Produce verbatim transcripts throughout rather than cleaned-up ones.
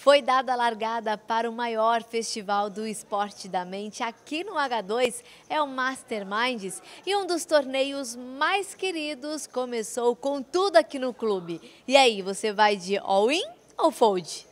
Foi dada a largada para o maior festival do esporte da mente aqui no agá dois, é o Masterminds, e um dos torneios mais queridos começou com tudo aqui no clube. E aí, você vai de all-in ou fold?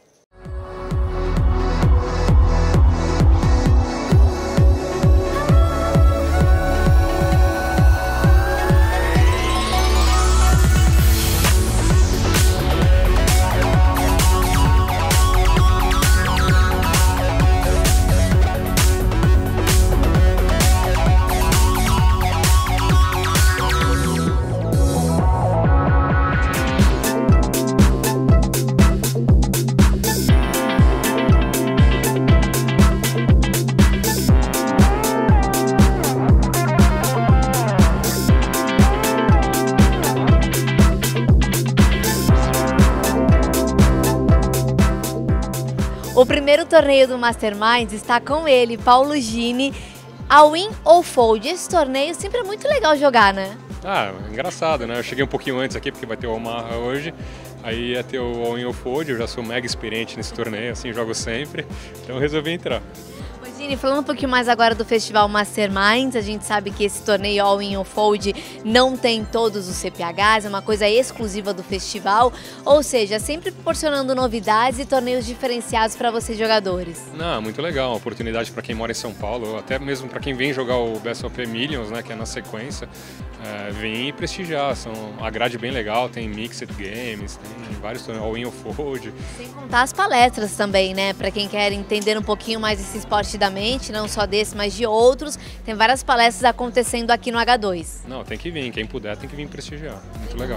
O primeiro torneio do Masterminds está com ele, Paulo Gini. All-in ou fold? Esse torneio sempre é muito legal jogar, né? Ah, engraçado, né? Eu cheguei um pouquinho antes aqui porque vai ter o Omaha hoje. Aí ia ter o all-in ou fold, eu já sou mega experiente nesse torneio, assim, jogo sempre. Então eu resolvi entrar. Gini, falando um pouquinho mais agora do festival Masterminds, a gente sabe que esse torneio all-in ou fold não tem todos os C P Hs, é uma coisa exclusiva do festival, ou seja, sempre proporcionando novidades e torneios diferenciados para vocês jogadores. Não, muito legal, uma oportunidade para quem mora em São Paulo, ou até mesmo para quem vem jogar o B S O P Millions, né, que é na sequência, é, vem prestigiar, são, a grade bem legal, tem Mixed Games, tem vários torneios, all-in ou fold. Sem contar as palestras também, né, para quem quer entender um pouquinho mais desse esporte da mente, não só desse, mas de outros. Tem várias palestras acontecendo aqui no agá dois. Não, tem que vir, quem puder tem que vir prestigiar, muito legal.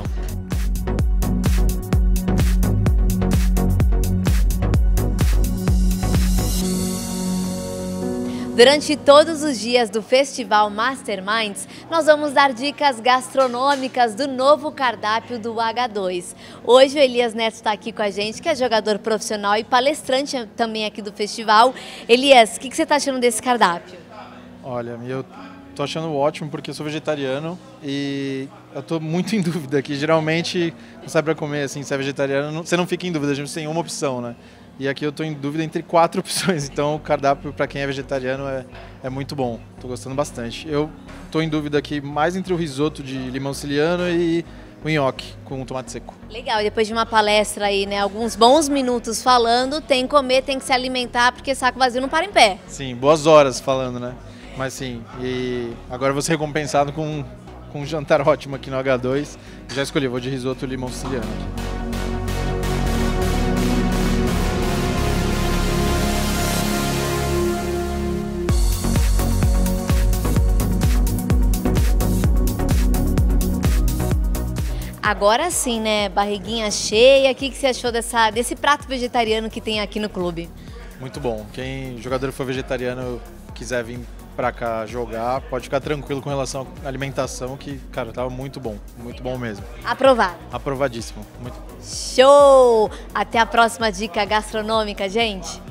Durante todos os dias do Festival Masterminds, nós vamos dar dicas gastronômicas do novo cardápio do agá dois. Hoje o Elias Neto está aqui com a gente, que é jogador profissional e palestrante também aqui do festival. Elias, o que, que você está achando desse cardápio? Olha, eu tô achando ótimo porque eu sou vegetariano e eu tô muito em dúvida que geralmente não sai para comer assim, se é vegetariano, você não fica em dúvida, a gente tem uma opção, né? E aqui eu estou em dúvida entre quatro opções, então o cardápio para quem é vegetariano é, é muito bom, estou gostando bastante. Eu estou em dúvida aqui mais entre o risoto de limão siciliano e o nhoque com tomate seco. Legal, depois de uma palestra aí, né, alguns bons minutos falando, tem que comer, tem que se alimentar, porque saco vazio não para em pé. Sim, boas horas falando, né? Mas sim, e agora vou ser recompensado com, com um jantar ótimo aqui no agá dois. Já escolhi, vou de risoto limão siciliano aqui. Agora sim, né? Barriguinha cheia. O que, que você achou dessa, desse prato vegetariano que tem aqui no clube? Muito bom. Quem jogador for vegetariano quiser vir pra cá jogar, pode ficar tranquilo com relação à alimentação, que, cara, tava muito bom. Muito bom mesmo. Aprovado. Aprovadíssimo. Muito... Show! Até a próxima dica gastronômica, gente.